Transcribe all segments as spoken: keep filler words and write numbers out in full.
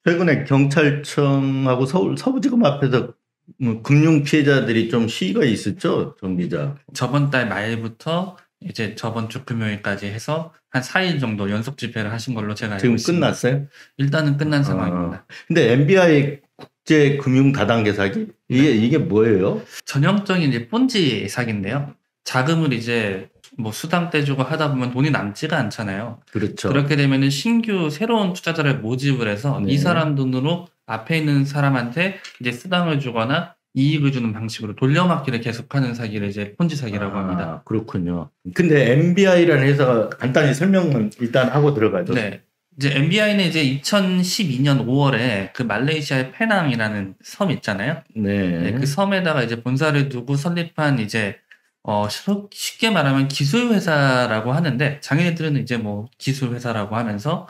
최근에 경찰청하고 서울 서부지검 앞에서 금융 피해자들이 좀 시위가 있었죠, 정 기자. 저번 달 말부터 이제 저번 주 금요일까지 해서 한 사 일 정도 연속 집회를 하신 걸로 제가 알고 지금 있습니다. 끝났어요? 일단은 끝난 아, 상황입니다. 근데 엠비아이 국제 금융 다단계 사기 이게 네. 이게 뭐예요? 전형적인 이제 폰지 사기인데요. 자금을 이제 뭐 수당 떼주고 하다 보면 돈이 남지가 않잖아요. 그렇죠. 그렇게 되면은 신규 새로운 투자자를 모집을 해서 네. 이 사람 돈으로 앞에 있는 사람한테 이제 수당을 주거나 이익을 주는 방식으로 돌려막기를 계속하는 사기를 이제 폰지 사기라고 아, 합니다. 그렇군요. 근데 엠비아이라는 회사가 간단히 설명을 일단 하고 들어가죠. 네. 이제 엠비아이는 이제 이천십이 년 오월에 그 말레이시아의 페낭이라는 섬 있잖아요. 네. 네, 그 섬에다가 이제 본사를 두고 설립한 이제 어 쉽게 말하면 기술 회사라고 하는데 자기네들은 이제 뭐 기술 회사라고 하면서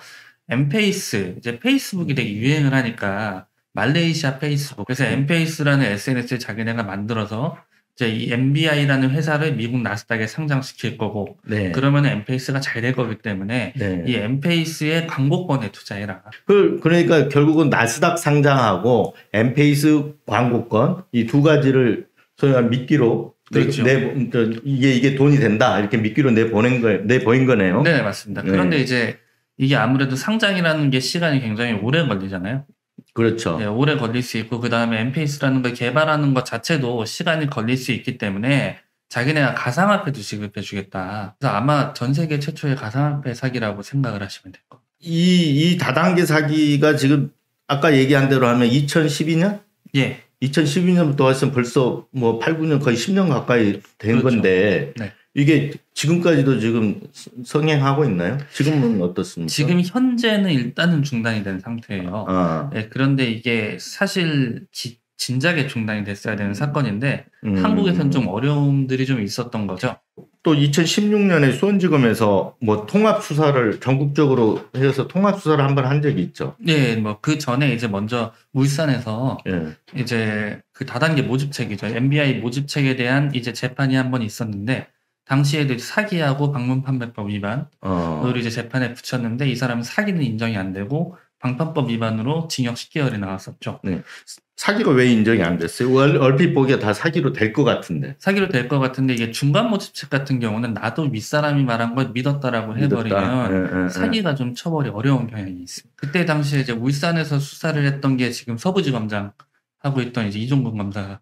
엠페이스 이제 페이스북이 되게 유행을 하니까 말레이시아 페이스북 그래서 엠페이스라는 에스엔에스를 자기네가 만들어서 이제 이 엠비아이라는 회사를 미국 나스닥에 상장시킬 거고 네. 그러면 엠페이스가 잘 될 거기 때문에 네. 이 엠페이스의 광고권에 투자해라. 그 그러니까 결국은 나스닥 상장하고 엠페이스 광고권 이 두 가지를 소위 말하는 미끼로 그렇죠. 내, 내 이게 이게 돈이 된다 이렇게 미끼로 내 보낸 거 내 보인 거네요. 네, 맞습니다. 네. 그런데 이제 이게 아무래도 상장이라는 게 시간이 굉장히 오래 걸리잖아요. 그렇죠. 네, 오래 걸릴 수 있고 그다음에 엠페이스라는 걸 개발하는 것 자체도 시간이 걸릴 수 있기 때문에 자기네가 가상화폐도 지급해 주겠다. 그래서 아마 전 세계 최초의 가상화폐 사기라고 생각을 하시면 될 겁니다. 이, 이 다단계 사기가 지금 아까 얘기한 대로 하면 이천십이 년? 예. 이천십이 년부터 했으면 벌써 뭐 팔, 구 년 거의 십 년 가까이 된 그렇죠. 건데 네. 이게 지금까지도 지금 성행하고 있나요? 지금은 어떻습니까? 지금 현재는 일단은 중단이 된 상태예요. 아. 네, 그런데 이게 사실 기, 진작에 중단이 됐어야 되는 사건인데 음. 한국에서는 좀 어려움들이 좀 있었던 거죠. 또 이천십육 년에 수원지검에서 뭐 통합 수사를 전국적으로 해서 통합 수사를 한번 한 적이 있죠. 네, 뭐 그 전에 이제 먼저 울산에서 예. 이제 그 다단계 모집책이죠. 엠비아이 모집책에 대한 이제 재판이 한 번 있었는데 당시에도 사기하고 방문판매법 위반으로 어. 이제 재판에 붙였는데 이 사람은 사기는 인정이 안 되고 방판법 위반으로 징역 십 개월이 나왔었죠. 네. 사기가 왜 인정이 안 됐어요? 얼, 얼핏 보기에 다 사기로 될 것 같은데. 사기로 될 것 같은데 이게 중간 모집책 같은 경우는 나도 윗사람이 말한 걸 믿었다라고 해버리면 믿었다. 예, 예, 사기가 좀 처벌이 어려운 경향이 있습니다. 그때 당시에 이제 울산에서 수사를 했던 게 지금 서부지검장 하고 있던 이제 이종근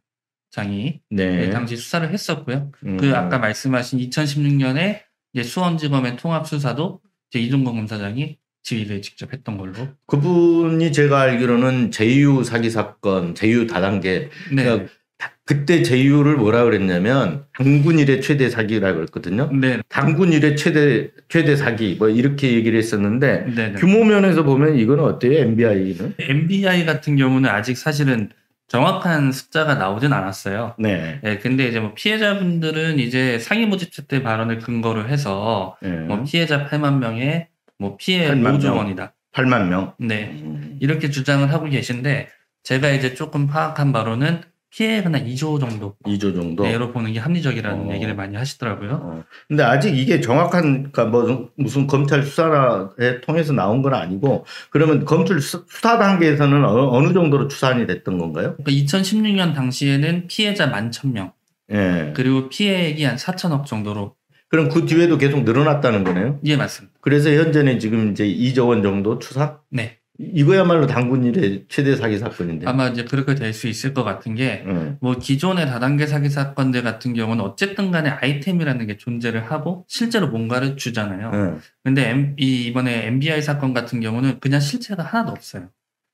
검사장이 네. 네, 당시 수사를 했었고요. 음. 그 아까 말씀하신 이천십육 년에 이제 수원지검의 통합 수사도 이제 이종근 검사장이 지휘를 직접 했던 걸로. 그분이 제가 알기로는 제이유 사기 사건, 제이유 다단계. 네. 그러니까 그때 제이유를 뭐라 그랬냐면 당군 이래 최대 사기라고 그랬거든요. 네. 당군 이래 최대 최대 사기 뭐 이렇게 얘기를 했었는데 네. 규모 면에서 보면 이거는 어때요? 엠비아이는? 엠비아이 같은 경우는 아직 사실은 정확한 숫자가 나오진 않았어요. 네. 네, 근데 이제 뭐 피해자분들은 이제 상위 모집책 때 발언을 근거로 해서 네. 뭐 피해자 팔만 명에 뭐 피해 팔만 오조 명. 원이다. 팔만 명. 네. 음. 이렇게 주장을 하고 계신데 제가 이제 조금 파악한 바로는 피해가 한 이조 정도. 이조 정도. 내로 보는 게 합리적이라는 어. 얘기를 많이 하시더라고요. 어. 근데 아직 이게 정확한, 그러니까 뭐 무슨 검찰 수사에 통해서 나온 건 아니고, 그러면 검찰 수, 수사 단계에서는 어, 어느 정도로 추산이 됐던 건가요? 그러니까 이천십육 년 당시에는 피해자 만 천 명. 예. 그리고 피해액이 한 사천억 정도로. 그럼 그 뒤에도 계속 늘어났다는 거네요? 예, 맞습니다. 그래서 현재는 지금 이제 이조 원 정도 추산? 네. 이거야말로 당군 일의 최대 사기 사건인데. 아마 이제 그렇게 될 수 있을 것 같은 게, 예. 뭐 기존의 다단계 사기 사건들 같은 경우는 어쨌든 간에 아이템이라는 게 존재를 하고 실제로 뭔가를 주잖아요. 예. 근데 M, 이 이번에 엠비아이 사건 같은 경우는 그냥 실체가 하나도 없어요.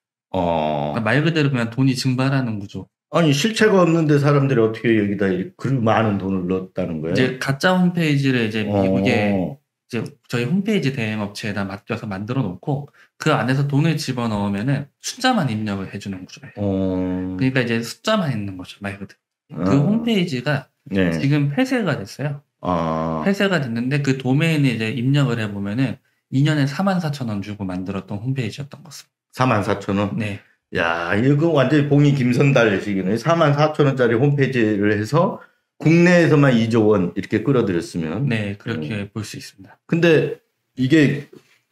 어. 그러니까 말 그대로 그냥 돈이 증발하는 구조. 아니, 실체가 없는데 사람들이 어떻게 여기다 그 많은 돈을 넣었다는 거예요? 이제 가짜 홈페이지를 이제 미국에 어. 이제 저희 홈페이지 대행 업체에다 맡겨서 만들어 놓고 그 안에서 돈을 집어 넣으면은 숫자만 입력을 해주는 구조예요. 어. 그러니까 이제 숫자만 있는 거죠, 말 그대로. 어. 그 홈페이지가 네. 지금 폐쇄가 됐어요. 아. 폐쇄가 됐는데 그 도메인에 이제 입력을 해보면은 이 년에 사만 사천 원 주고 만들었던 홈페이지였던 것입니다. 사만 사천 원? 네. 야, 이거 완전히 봉이 김선달식이네. 사만 사천 원짜리 홈페이지를 해서 국내에서만 이조 원 이렇게 끌어들였으면. 네, 그렇게 볼 수 있습니다. 근데 이게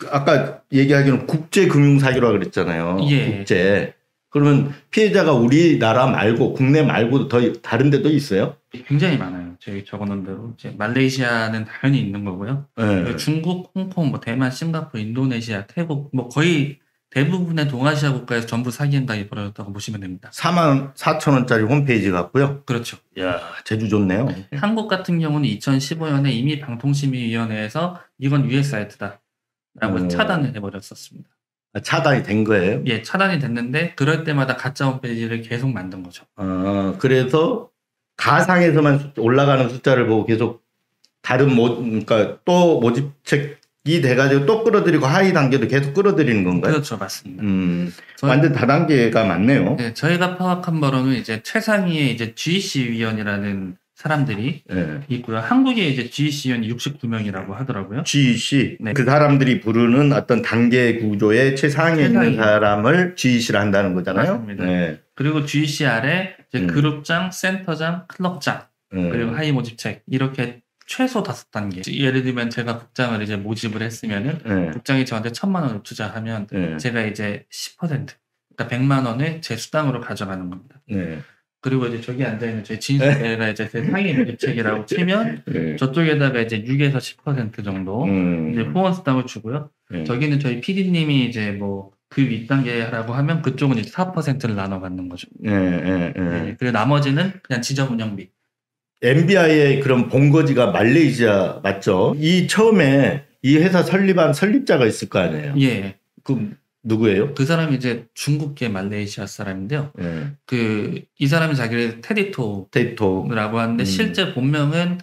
아까 얘기하기는 국제 금융 사기라고 그랬잖아요. 예. 국제. 그러면 피해자가 우리나라 말고 국내 말고도 더 다른 데도 있어요? 굉장히 많아요. 저희 적어놓은 대로 이제 말레이시아는 당연히 있는 거고요. 네. 중국, 홍콩, 뭐 대만, 싱가포르, 인도네시아, 태국 뭐 거의 대부분의 동아시아 국가에서 전부 사기 행각이 벌어졌다고 보시면 됩니다. 사만 사천 원짜리 홈페이지 같고요. 그렇죠. 야, 제주 좋네요. 한국 같은 경우는 이천십오 년에 이미 방통심의위원회에서 이건 유해 사이트다 라고 음. 차단을 해버렸었습니다. 차단이 된 거예요? 예, 차단이 됐는데 그럴 때마다 가짜 홈페이지를 계속 만든 거죠. 어, 그래서 가상에서만 올라가는 숫자를 보고 계속 다른 모, 그러니까 또 모집책이 돼가지고 또 끌어들이고 하위 단계도 계속 끌어들이는 건가요? 그렇죠, 맞습니다. 음, 저희, 완전 다단계가 많네요. 네, 저희가 파악한 바로는 이제 최상위에 이제 지이씨 위원이라는 사람들이 네. 있고요. 한국에 이제 지이씨 위원이 육십구 명이라고 하더라고요. 지이씨, 네. 그 사람들이 부르는 어떤 단계 구조의 최상위에 최상위. 있는 사람을 지이씨를 한다는 거잖아요. 맞습니다. 네. 그리고 지이씨 아래 이제 음. 그룹장, 센터장, 클럽장, 음. 그리고 하위 모집책 이렇게 최소 다섯 단계. 예를 들면 제가 국장을 이제 모집을 했으면은 네. 국장이 저한테 천만 원을 투자하면 네. 제가 이제 십 퍼센트, 그러니까 백만 원을 제 수당으로 가져가는 겁니다. 네. 그리고 이제 저기 앉아있는 저희 진수가 이제 제 상위 모집책이라고 치면 네. 저쪽에다가 이제 육에서 십 퍼센트 정도 음. 이제 후원 수당을 주고요. 네. 저기는 저희 피디님이 이제 뭐 그 윗단계라고 하면 그쪽은 이제 사 퍼센트를 나눠 갖는 거죠. 네, 네, 네. 네. 그리고 나머지는 그냥 지점 운영비. 엠비아이의 그런 본거지가 말레이시아 맞죠? 이 처음에 이 회사 설립한 설립자가 있을 거 아니에요? 예. 그 누구예요? 그 사람이 이제 중국계 말레이시아 사람인데요. 네. 그 이 사람이 자기를 테디토라고 데이터. 하는데 음. 실제 본명은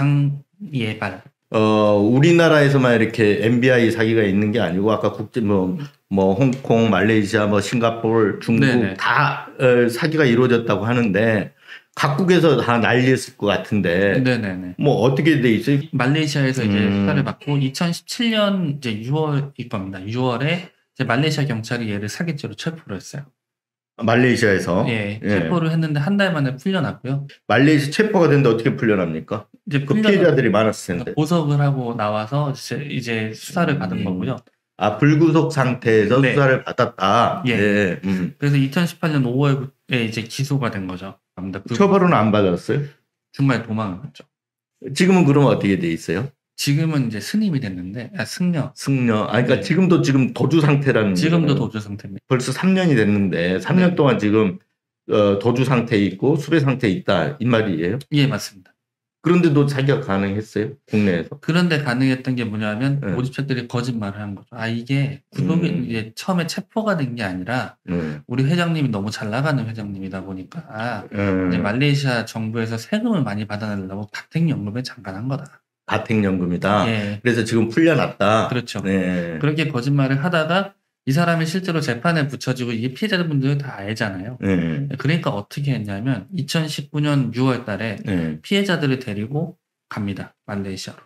장예발. 어, 우리나라에서만 이렇게 엠비아이 사기가 있는 게 아니고 아까 국제 뭐, 뭐 홍콩, 말레이시아, 뭐 싱가포르, 중국 네네. 다 어, 사기가 이루어졌다고 하는데 각국에서 다 난리였을 것 같은데 네네네. 뭐 어떻게 돼 있어요? 말레이시아에서 이제 음. 수사를 받고 이천십칠 년 이제 유월일 겁니다. 유월에 이제 말레이시아 경찰이 얘를 사기죄로 체포를 했어요. 말레이시아에서 예, 예. 체포를 했는데 한 달 만에 풀려났고요. 말레이시아 체포가 됐는데 어떻게 풀려납니까? 이제 그 풀려 피해자들이 많았을 텐데. 보석을 하고 나와서 이제, 이제 수사를 받은 음. 거고요. 아, 불구속 상태에서 네. 수사를 받았다. 예. 네. 음. 그래서 이천십팔 년 오월에 이제 기소가 된 거죠. 그 처벌은 안 받았어요? 중간에 도망을 갔죠. 지금은 그러면 어떻게 돼 있어요? 지금은 이제 스님이 됐는데, 아, 승려. 승려. 아, 그러니까 네. 지금도 지금 도주 상태라는 지금도 거잖아요. 도주 상태입니다. 벌써 삼 년이 됐는데 삼 년 네. 동안 지금 어, 도주 상태에 있고 수배 상태에 있다 이 말이에요. 예, 맞습니다. 그런데도 자기가 가능했어요? 국내에서? 그런데 가능했던 게 뭐냐면 네. 모집책들이 거짓말을 한 거죠. 아, 이게 구속이 음. 이제 처음에 체포가 된 게 아니라 네. 우리 회장님이 너무 잘 나가는 회장님이다 보니까 아, 음. 이제 말레이시아 정부에서 세금을 많이 받아내려고 가택연금에 잠깐한 거다. 가택연금이다. 예, 그래서 지금 풀려났다. 그렇죠. 네. 그렇게 거짓말을 하다가 이 사람이 실제로 재판에 붙여지고 이게 피해자분들은 다 알잖아요. 네. 그러니까 어떻게 했냐면 이천십구 년 유월 달에 네. 피해자들을 데리고 갑니다. 말레이시아로.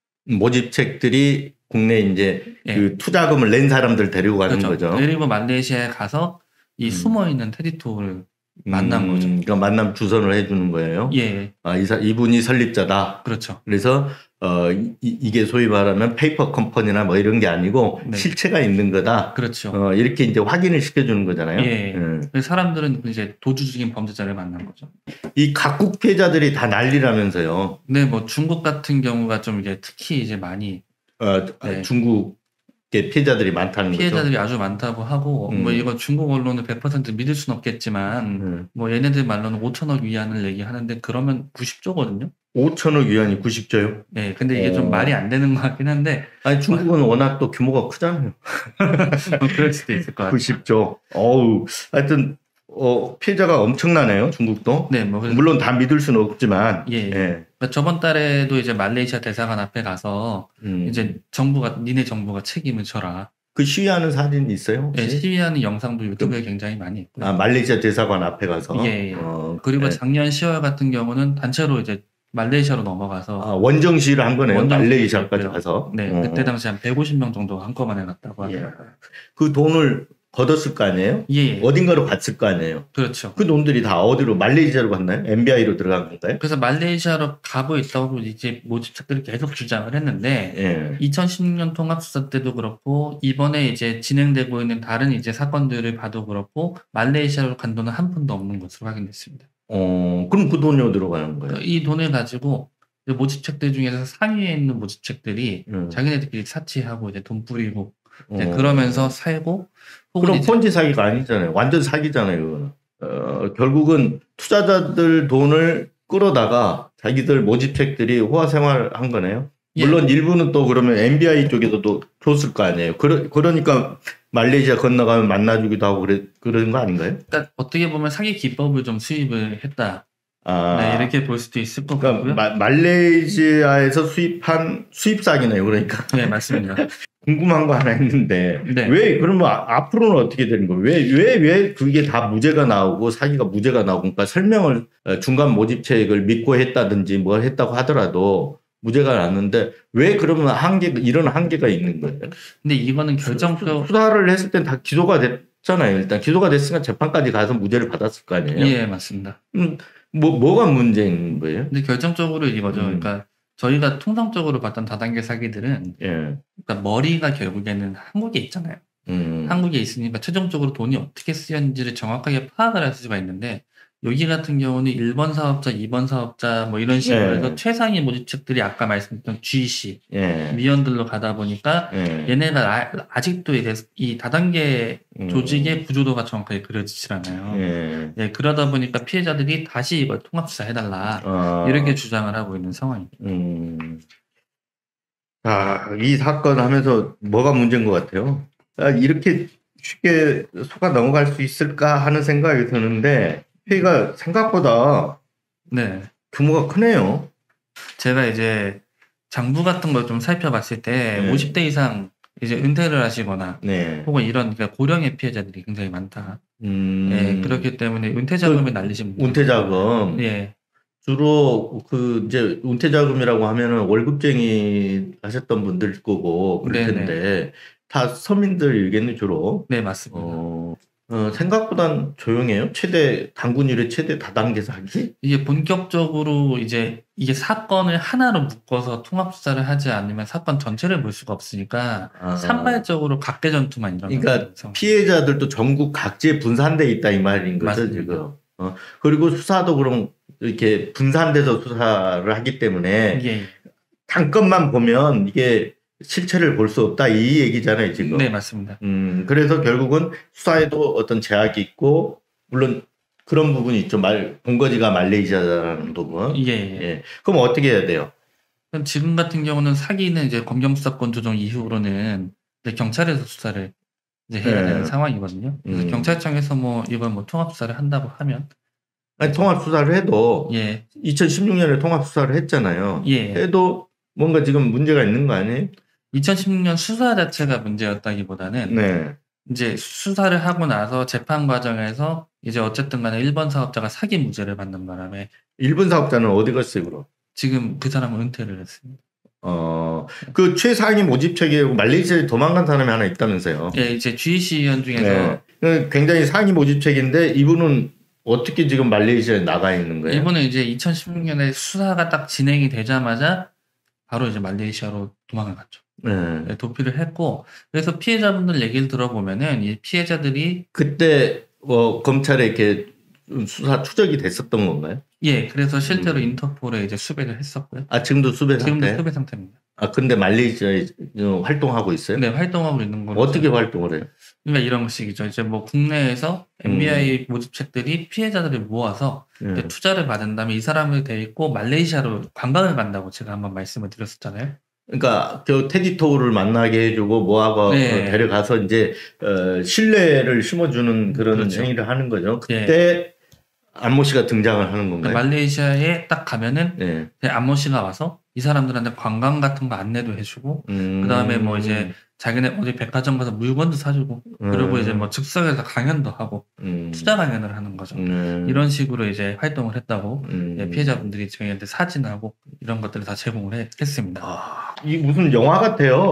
모집책들이 국내 이제 예. 그 투자금을 낸 사람들 데리고 가는 그렇죠. 거죠. 데리고 말레이시아에 가서 이 음. 숨어있는 테디토를 만난 거죠. 그러니까 만남 주선을 해주는 거예요. 예, 아, 이사, 이분이 설립자다. 그렇죠. 그래서 어, 이, 이게 소위 말하면 페이퍼 컴퍼니나 뭐 이런 게 아니고 네. 실체가 있는 거다. 그렇죠. 어, 이렇게 이제 확인을 시켜주는 거잖아요. 예. 음. 그래서 사람들은 이제 도주 중인 범죄자를 만난 거죠. 이 각국 피해자들이 다 난리라면서요. 네, 뭐 중국 같은 경우가 좀 이제 특히 이제 많이 어, 네. 중국의 피해자들이 많다는 피해자들이 아주 많다고 하고 음. 뭐 이거 중국 언론을 백 퍼센트 믿을 수는 없겠지만 음. 뭐 얘네들 말로는 오천억 위안을 얘기하는데 그러면 구십 조거든요. 오천억 위안이 구십 조요? 네, 근데 이게 어. 좀 말이 안 되는 것 같긴 한데 아니 중국은 워낙 또 규모가 크잖아요. 뭐 그럴 수도 있을 것 같아요. 구십 조. 어우, 하여튼 어, 피해자가 엄청나네요. 중국도. 네, 뭐 그래서 물론 다 믿을 수는 없지만. 예. 그러니까 저번 달에도 이제 말레이시아 대사관 앞에 가서 음. 이제 정부가 니네 정부가 책임을 져라. 그 시위하는 사진 있어요? 네, 혹시? 시위하는 영상도 유튜브에 굉장히 많이 있고요. 아, 말레이시아 대사관 앞에 가서. 예, 예. 어, 그리고 네. 작년 시월 같은 경우는 단체로 이제 말레이시아로 넘어가서 아, 원정 시위를 한 거네요. 원정 말레이시아까지 시위를 가서. 네, 어. 그때 당시 한 백오십 명 정도 한꺼번에 갔다고 예. 하더라고요. 그 돈을 걷었을 거 아니에요? 예, 예. 어딘가로 갔을 거 아니에요? 그렇죠. 그 돈들이 다 어디로 말레이시아로 갔나요? 엠비아이로 들어간 건가요? 그래서 말레이시아로 가고 있다고 이제 모집자들이 계속 주장을 했는데 예. 이천십육 년 통합수사 때도 그렇고 이번에 이제 진행되고 있는 다른 이제 사건들을 봐도 그렇고 말레이시아로 간 돈은 한 푼도 없는 것으로 확인됐습니다. 어, 그럼 그 돈이 어디로 가는 거예요? 이 돈을 가지고 모집책들 중에서 상위에 있는 모집책들이 음. 자기네들끼리 사치하고 이제 돈 뿌리고 이제 어. 그러면서 살고 혹은 그럼 이제 폰지 사기가 아니잖아요. 완전 사기잖아요. 그거는. 어, 결국은 투자자들 돈을 끌어다가 자기들 모집책들이 호화 생활한 거네요. 물론 예. 일부는 또 그러면 엠비아이 쪽에서도 줬을 거 아니에요. 그러, 그러니까 말레이시아 건너가면 만나주기도 하고 그래, 그런 거 아닌가요? 그러니까 어떻게 보면 사기 기법을 좀 수입을 했다. 아, 네, 이렇게 볼 수도 있을 것 그러니까 같고요. 마, 말레이시아에서 수입한 수입 사기네요. 그러니까. 네, 맞습니다. 궁금한 거 하나 있는데 네. 왜 그러면 앞으로는 어떻게 되는 거예요? 왜 왜 왜 그게 다 무죄가 나오고 사기가 무죄가 나오고 그러니까 설명을 중간 모집책을 믿고 했다든지 뭐 했다고 하더라도 무죄가 났는데 왜 그러면 한계 이런 한계가 있는 거예요? 근데 이거는 결정적 수사를 했을 땐 다 기소가 됐잖아요. 일단 기소가 됐으니까 재판까지 가서 무죄를 받았을 거 아니에요? 예, 맞습니다. 음, 뭐 뭐가 문제인 거예요? 근데 결정적으로 이거죠. 음. 그러니까 저희가 통상적으로 봤던 다단계 사기들은 예. 그러니까 머리가 결국에는 한국에 있잖아요. 음. 한국에 있으니까 최종적으로 돈이 어떻게 쓰였는지를 정확하게 파악을 할 수가 있는데 여기 같은 경우는 일 번 사업자, 이 번 사업자 뭐 이런 식으로 예. 해서 최상위 모집책들이 아까 말씀드렸던 지씨, 예. 미연들로 가다 보니까 예. 얘네가 아, 아직도 이제 이 다단계 음. 조직의 구조도가 정확하게 그려지질 않아요. 예. 예, 그러다 보니까 피해자들이 다시 이걸 통합수사 해달라 아. 이렇게 주장을 하고 있는 상황입니다. 음. 아, 이 사건 하면서 뭐가 문제인 것 같아요? 아, 이렇게 쉽게 속아 넘어갈 수 있을까 하는 생각이 드는데 회의가 생각보다 네, 규모가 크네요. 제가 이제 장부 같은 걸 좀 살펴봤을 때 네. 오십 대 이상 이제 은퇴를 하시거나 네. 혹은 이런 그러니까 고령의 피해자들이 굉장히 많다. 음. 예, 그렇기 때문에 은퇴 자금을 날리신 분들. 은퇴 자금. 예, 주로 그 이제 은퇴 자금이라고 하면은 월급쟁이 하셨던 분들 거고 그럴 네네. 텐데 다 서민들이겠네 주로. 네 맞습니다. 어, 어, 생각보단 조용해요. 최대 당군율의 최대 다단계 사기. 이게 본격적으로 이제 이게 사건을 하나로 묶어서 통합 수사를 하지 않으면 사건 전체를 볼 수가 없으니까 아. 산발적으로 각계 전투만 일어나는 그러니까 상황. 피해자들도 전국 각지에 분산돼 있다 이 말인 거죠 맞습니다. 지금. 어, 그리고 수사도 그럼 이렇게 분산돼서 수사를 하기 때문에 예, 단건만 보면 이게 실체를 볼 수 없다 이 얘기잖아요 지금. 네 맞습니다. 음, 그래서 결국은 수사에도 어떤 제약이 있고 물론 그런 부분이 있죠. 말 본거지가 말레이시아라는 부분. 예, 예. 예. 그럼 어떻게 해야 돼요? 그럼 지금 같은 경우는 사기는 이제 검경수사권 조정 이후로는 이제 경찰에서 수사를 이제 해야 네. 되는 상황이거든요. 그래서 음. 경찰청에서 뭐 이걸 뭐 통합 수사를 한다고 하면 아니, 통합 수사를 해도 예, 이천십육 년에 통합 수사를 했잖아요. 예. 해도 뭔가 지금 문제가 있는 거 아니에요? 이천십육 년 수사 자체가 문제였다기보다는 네. 이제 수사를 하고 나서 재판 과정에서 이제 어쨌든 간에 일 번 사업자가 사기 무죄를 받는 바람에 일본 사업자는 어디 갔어요, 그럼? 지금 그 사람은 은퇴를 했습니다. 어, 그 최상위 모집책에 말레이시아에 도망간 사람이 하나 있다면서요. 예, 이제 지씨 위원 중에서 네. 그 굉장히 상위 모집책인데 이분은 어떻게 지금 말레이시아에 나가 있는 거예요? 이분은 이제 이천십육 년에 수사가 딱 진행이 되자마자 바로 이제 말레이시아로 도망을 갔죠. 네. 네, 도피를 했고 그래서 피해자분들 얘기를 들어보면은 이 피해자들이 그때 뭐 검찰에 이렇게 수사 추적이 됐었던 건가요? 예, 그래서 실제로 음. 인터폴에 이제 수배를 했었고요. 아 지금도 수배 지금도 상태? 수배 상태입니다. 아 근데 말레이시아에 활동하고 있어요? 네, 활동하고 있는 걸로. 어떻게 활동을 해요? 그러니까 이런 식이죠. 이제 뭐 국내에서 음. 엠비아이 모집책들이 피해자들을 모아서 네. 이제 투자를 받은 다음에 이 사람을 데리고 말레이시아로 관광을 간다고 제가 한번 말씀을 드렸었잖아요. 그러니까 그 테디 토우를 만나게 해주고 뭐하고 네. 데려가서 이제 어, 신뢰를 심어주는 그런 그렇죠. 행위를 하는 거죠. 그때 안모 씨가 등장을 하는 건가요? 그러니까 말레이시아에 딱 가면은 네. 안모 씨가 와서 이 사람들한테 관광 같은 거 안내도 해주고 음. 그다음에 뭐 이제 자기네 어디 백화점 가서 물건도 사주고 음. 그리고 이제 뭐 즉석에서 강연도 하고 음. 투자 강연을 하는 거죠. 음. 이런 식으로 이제 활동을 했다고 음. 예, 피해자분들이 저희한테 사진하고 이런 것들을 다 제공을 해- 했습니다. 아, 이 무슨 영화 같아요.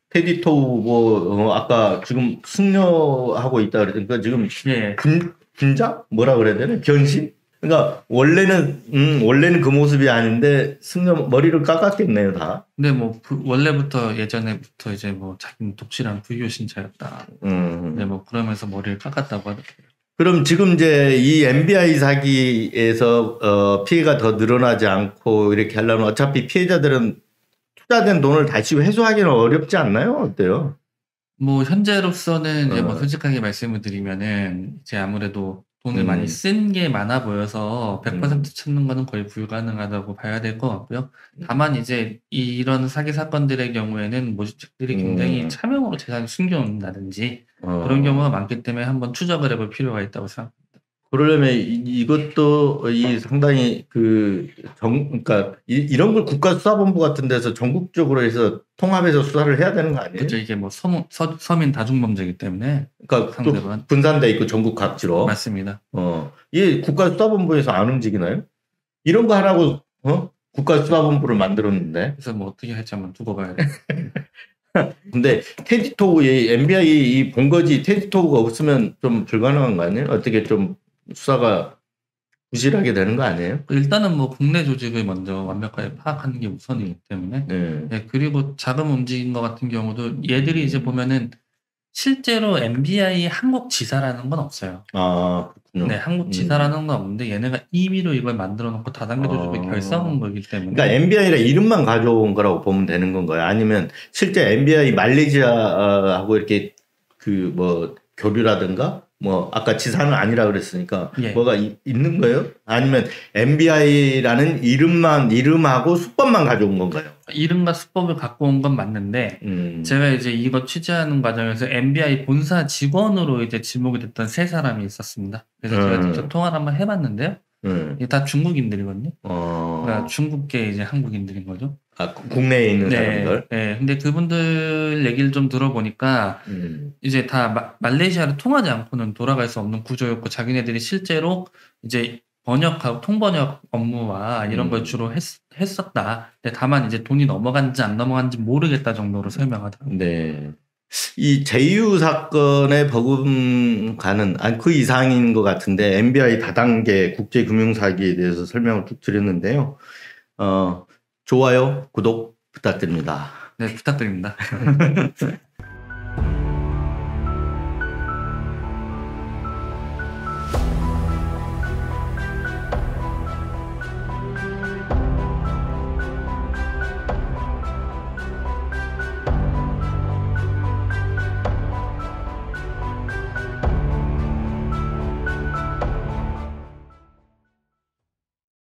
테디 토우 뭐 어, 아까 지금 승려하고 있다 그랬으니까 지금 예. 분 분장 뭐라 그래야 되나 변신? 그러니까 원래는 음 원래는 그 모습이 아닌데 승려 머리를 깎았겠네요 다. 근데 뭐 부- 원래부터 예전에부터 이제 뭐 자기는 독실한 불교 신자였다. 음. 네, 뭐 그러면서 머리를 깎았다고 하더라고요. 그럼 지금 이제 이 엠비아이 사기에서 어, 피해가 더 늘어나지 않고 이렇게 하려면 어차피 피해자들은 투자된 돈을 다시 회수하기는 어렵지 않나요? 어때요? 뭐 현재로서는 이제 뭐 어. 솔직하게 말씀을 드리면은 이제 아무래도 돈을 음. 많이 쓴 게 많아 보여서 백 퍼센트 찾는 거는 거의 불가능하다고 봐야 될 것 같고요. 다만 이제 이런 사기 사건들의 경우에는 모집책들이 굉장히 음. 차명으로 재산을 숨겨놓는다든지 어. 그런 경우가 많기 때문에 한번 추적을 해볼 필요가 있다고 생각합니다. 그러려면 이- 이것도 이 상당히 그 정, 그러니까 이, 이런 걸 국가수사본부 같은 데서 전국적으로 해서 통합해서 수사를 해야 되는 거 아니에요? 그렇죠. 이게 뭐 서무, 서, 서민 다중범죄이기 때문에 그러니까 또 상대방. 분산돼 있고 전국 각지로. 맞습니다. 어, 이 국가수사본부에서 안 움직이나요? 이런 거 하라고 어? 국가수사본부를 만들었는데. 그래서 뭐 어떻게 할지 한번 두고 봐야 돼요. 근데 테디 토우 이 엠비아이 이 본거지 테디 토우가 없으면 좀 불가능한 거 아니에요? 어떻게 좀 수사가 부실하게 되는 거 아니에요? 일단은 뭐 국내 조직을 먼저 완벽하게 파악하는 게 우선이기 때문에 네. 네, 그리고 자금 움직인 것 같은 경우도 얘들이 이제 보면은 실제로 엠비아이 한국 지사라는 건 없어요. 아 그렇군요. 네, 한국 지사라는 건 없는데 얘네가 임의로 이걸 만들어 놓고 다단계 조직을 아. 결성한 거기 때문에 그러니까 엠비아이라 이름만 가져온 거라고 보면 되는 건가요? 아니면 실제 엠비아이 말레이시아하고 이렇게 그 뭐 교류라든가 뭐 아까 지사는 아니라 그랬으니까 예. 뭐가 이- 있는 거예요? 아니면 엠비아이라는 이름만 이름하고 수법만 가져온 건가요? 이름과 수법을 갖고 온 건 맞는데 음. 제가 이제 이거 취재하는 과정에서 엠비아이 본사 직원으로 이제 지목이 됐던 세 사람이 있었습니다. 그래서 제가 음. 직접 통화를 한번 해봤는데요. 음. 이게 다 중국인들이거든요. 어. 그러니까 중국계 이제 한국인들인 거죠. 아, 국내에 있는 네, 사람들. 네. 근데 그분들 얘기를 좀 들어보니까 음. 이제 다 마- 말레이시아를 통하지 않고는 돌아갈 수 없는 구조였고 자기네들이 실제로 이제 번역하고 통번역 업무와 이런 음. 걸 주로 했, 했었다. 근데 다만 이제 돈이 넘어간지 안 넘어간지 모르겠다 정도로 설명하더라고요. 네. 이 제이유 사건의 버금가는 아니 그 이상인 것 같은데 엠비아이 다단계 국제금융사기에 대해서 설명을 쭉 드렸는데요. 어, 좋아요, 구독 부탁드립니다. 네, 부탁드립니다.